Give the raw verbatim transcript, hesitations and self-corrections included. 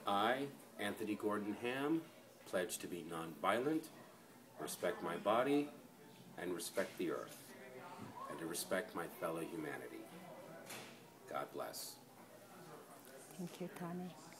I, Anthony Gordon Hamm, pledge to be nonviolent, respect my body, and respect the earth, and to respect my fellow humanity. God bless. Thank you, Tony.